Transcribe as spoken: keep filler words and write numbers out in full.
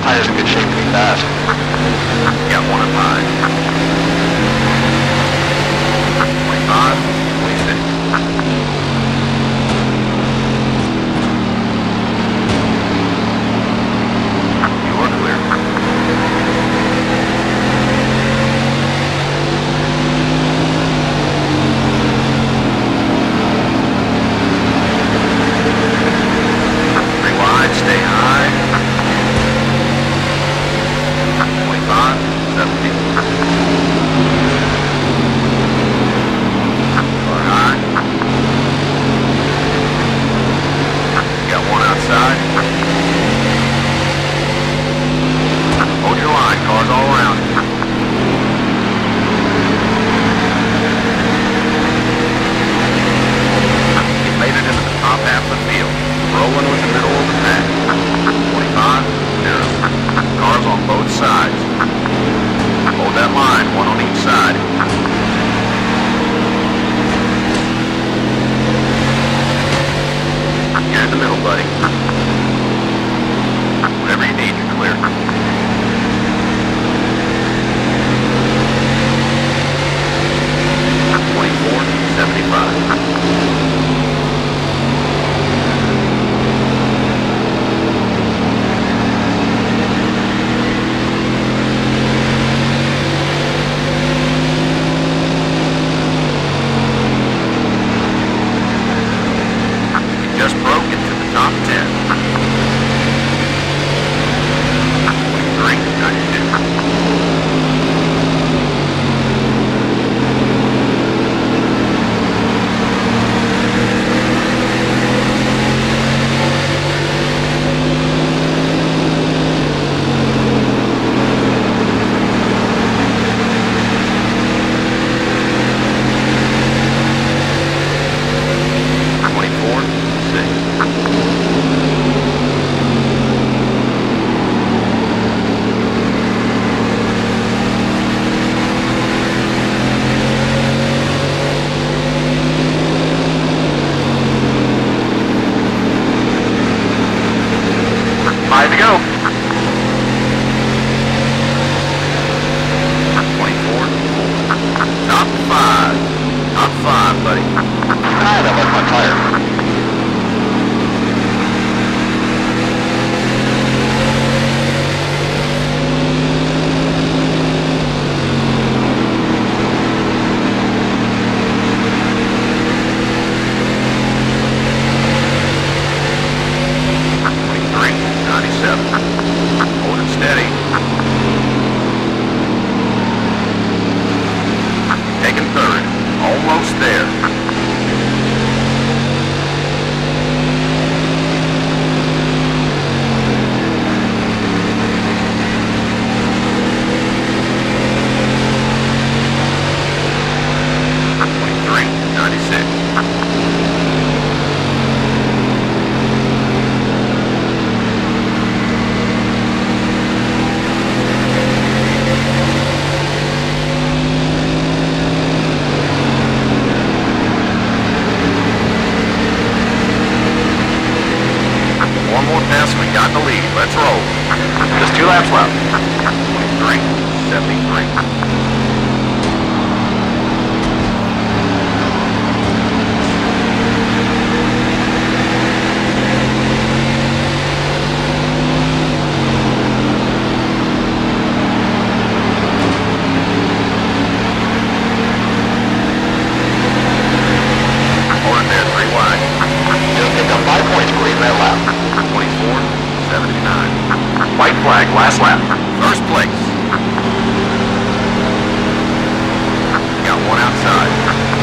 Tire's in good shape to be fast. Got one up high. twenty-five, twenty-six. You are clear. Three wide, stay high. twenty-five, seventy. Car high. Got one outside. Hold your line, cars all around. You made it into the top half of the field. Rolling with the middle of the pack. twenty-five, zero. Cars on both sides. Hold that line, one on each side. You're in the middle, buddy. Whatever you need, you're clear. twenty-four, seventy-five. Just broke into the top ten. twenty-three, ninety-two. twenty-four, six. Five to go. twenty-four. Top five. Top five, buddy. Ah, that was my tire. twenty-three, ninety-seven. Hold it steady. Taking third. Almost there. twenty-three, ninety-six. One more pass, we got the lead. Let's roll. Just two laps left. twenty-three, seventy-three. Hold it there, three wide. Just picked up five points for leading that lap. twenty-four, seventy-nine. White flag, last lap. First place. Got one outside.